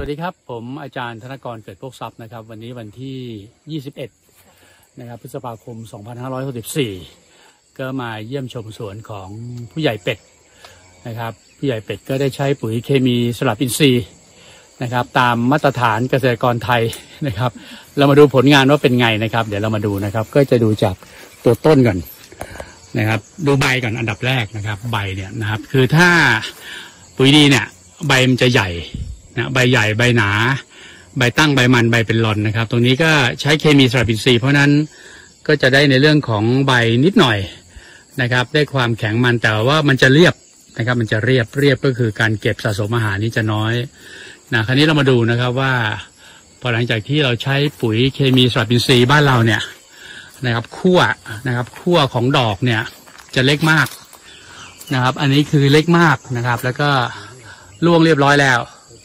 สดีครับผมอาจารย์ธนกรเกิดโภคทรัพย์นะครับวันนี้วันที่21นะครับพฤษภาคม2564ก็มาเยี่ยมชมสวนของผู้ใหญ่เป็ดนะครับผู้ใหญ่เป็ดก็ได้ใช้ปุ๋ยเคมีสลับอินทรีย์นะครับตามมาตรฐานเกษตรกรไทยนะครับเรามาดูผลงานว่าเป็นไงนะครับเดี๋ยวเรามาดูนะครับก็จะดูจากตัวต้นก่อนนะครับดูใบก่อนอันดับแรกนะครับใบเนี่ยนะครับคือถ้าปุ๋ยดีเนี่ยใบมันจะใหญ่นะใบใหญ่ใบหนาใบตั้งใบมันใบเป็นหลอนนะครับตรงนี้ก็ใช้เคมีสลับอินทรีย์เพราะนั้นก็จะได้ในเรื่องของใบนิดหน่อยนะครับได้ความแข็งมันแต่ว่ามันจะเรียบนะครับมันจะเรียบก็คือการเก็บสะสมอาหารนี่จะน้อยนะคราวนี้เรามาดูนะครับว่าพอหลังจากที่เราใช้ปุ๋ยเคมีสลับอินทรีย์บ้านเราเนี่ยนะครับขั้วของดอกเนี่ยจะเล็กมากนะครับอันนี้คือเล็กมากนะครับแล้วก็ร่วงเรียบร้อยแล้ว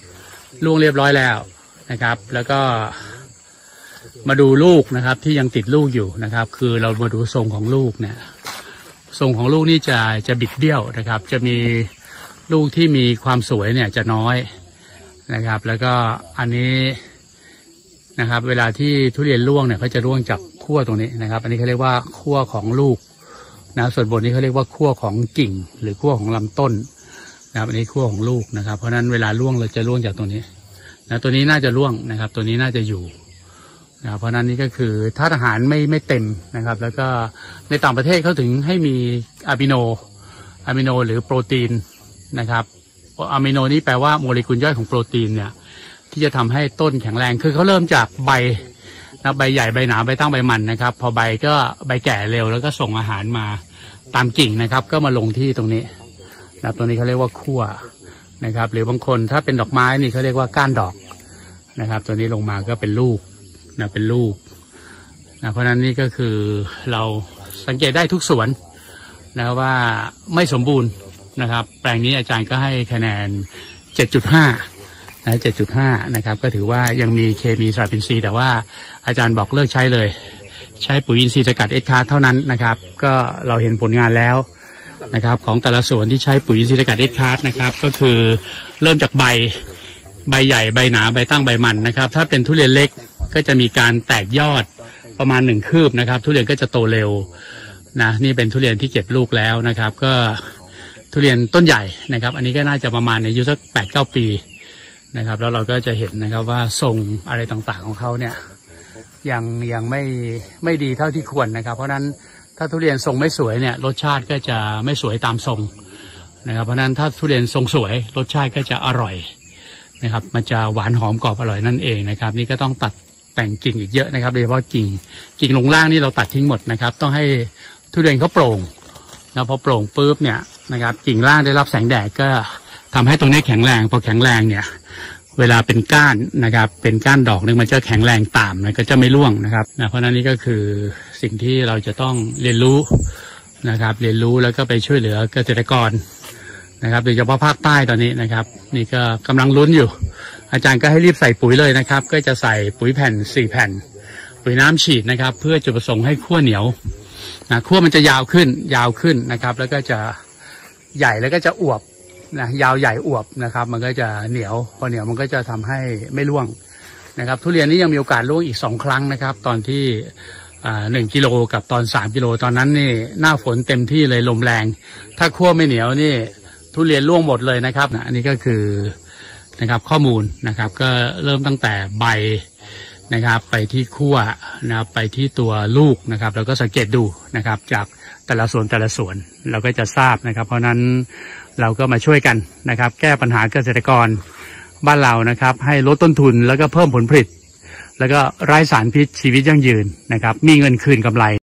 นะครับแล้วก็มาดูลูกนะครับที่ยังติดลูกอยู่นะครับคือเรามาดูทรงของลูกเนี่ยทรงของลูกนี่จะบิดเบี้ยวนะครับจะมีลูกที่มีความสวยเนี่ยจะน้อยนะครับแล้วก็อันนี้นะครับเวลาที่ทุเรียนร่วงเนี่ยเขาจะร่วงจากขั้วตรงนี้นะครับอันนี้เขาเรียกว่าขั้วของลูกนะส่วนบนนี้เขาเรียกว่าขั้วของกิ่งหรือขั้วของลำต้นนะครับอันนี้ขั้วของลูกนะครับเพราะนั้นเวลาร่วงเราจะร่วงจากตรงนี้นะตัวนี้น่าจะร่วงนะครับตัวนี้น่าจะอยู่นะเพราะนั้นนี่ก็คือธาตุอาหารไม่เต็มนะครับแล้วก็ในต่างประเทศเขาถึงให้มีอะมิโนหรือโปรตีนนะครับอะมิโนนี้แปลว่าโมเลกุลย่อยของโปรตีนเนี่ยที่จะทำให้ต้นแข็งแรงคือเขาเริ่มจากใบนะใบใหญ่ใบหนาใบตั้งใบมันนะครับพอใบก็ใบแก่เร็วแล้วก็ส่งอาหารมาตามกิ่งนะครับก็มาลงที่ตรงนี้นะตรงนี้เขาเรียกว่าขั้วนะครับหรือบางคนถ้าเป็นดอกไม้นี่เขาเรียกว่าก้านดอกนะครับตัวนี้ลงมาก็เป็นลูกนะเป็นลูกนะเพราะฉะนั้นนี่ก็คือเราสังเกตได้ทุกสวนนะว่าไม่สมบูรณ์นะครับแปลงนี้อาจารย์ก็ให้คะแนน 7.5 นะ 7.5 นะครับก็ถือว่ายังมีเคมีสลับอินทรีย์แต่ว่าอาจารย์บอกเลิกใช้เลยใช้ปุ๋ยอินทรีย์สกัดเอสคาร์เท่านั้นนะครับก็เราเห็นผลงานแล้วนะครับของแต่ละสวนที่ใช้ปุ๋ยอินทรีย์สกัดเอสคาร์นะครับก็คือเริ่มจากใบใหญ่ใบหนาใบตั้งใบมันนะครับถ้าเป็นทุเรียนเล็กก็จะมีการแตกยอดประมาณ1 คืบนะครับทุเรียนก็จะโตเร็วนะนี่เป็นทุเรียนที่เก็บลูกแล้วนะครับก็ทุเรียนต้นใหญ่นะครับอันนี้ก็น่าจะประมาณอายุสัก 8-9 ปีนะครับแล้วเราก็จะเห็นนะครับว่าทรงอะไรต่างๆของเขาเนี่ยยังไม่ดีเท่าที่ควรนะครับเพราะนั้นถ้าทุเรียนทรงไม่สวยเนี่ยรสชาติก็จะไม่สวยตามทรงนะครับเพราะนั้นถ้าทุเรียนทรงสวยรสชาติก็จะอร่อยนะครับมันจะหวานหอมกรอบอร่อยนั่นเองนะครับนี่ก็ต้องตัดแต่งกิ่งอีกเยอะนะครับโดยเฉพาะกิ่งลงล่างนี่เราตัดทิ้งหมดนะครับต้องให้ทุเรียนเขาโปร่งนะพอโปร่งปุ๊บเนี่ยนะครับกิ่งล่างได้รับแสงแดดก็ทำให้ตรงนี้แข็งแรงพอแข็งแรงเนี่ยเวลาเป็นก้านนะครับเป็นก้านดอกนึงมันจะแข็งแรงตามนะก็จะไม่ร่วงนะครับนะเพราะนั้นนี่ก็คือสิ่งที่เราจะต้องเรียนรู้นะครับเรียนรู้แล้วก็ไปช่วยเหลือเกษตรกรนะครับโดยเฉพาะภาคใต้ตอนนี้นะครับนี่ก็กำลังลุ้นอยู่อาจารย์ก็ให้รีบใส่ปุ๋ยเลยนะครับก็จะใส่ปุ๋ยแผ่น4 แผ่นปุ๋ยน้ำฉีดนะครับเพื่อจุดประสงค์ให้ขั้วเหนียวนะขั้วมันจะยาวขึ้นนะครับแล้วก็จะใหญ่แล้วก็จะอวบนะยาวใหญ่อวบนะครับมันก็จะเหนียวพอเหนียวมันก็จะทำให้ไม่ร่วงนะครับทุเรียนนี้ยังมีโอกาสร่วงอีก2 ครั้งนะครับตอนที่1 กิโลกับตอน3 กิโลตอนนั้นนี่หน้าฝนเต็มที่เลยลมแรงถ้าขั้วไม่เหนียวนี่ทุเรียนร่วงหมดเลยนะครับอันนี้ก็คือนะครับข้อมูลนะครับก็เริ่มตั้งแต่ใบนะครับไปที่ขั้วนะครับไปที่ตัวลูกนะครับแล้วก็สังเกตดูนะครับจากแต่ละส่วนเราก็จะทราบนะครับเพราะนั้นเราก็มาช่วยกันนะครับแก้ปัญหาเกษตรกรบ้านเรานะครับให้ลดต้นทุนแล้วก็เพิ่มผลผลิตแล้วก็ไร้สารพิษชีวิตยั่งยืนนะครับมีเงินคืนกำไร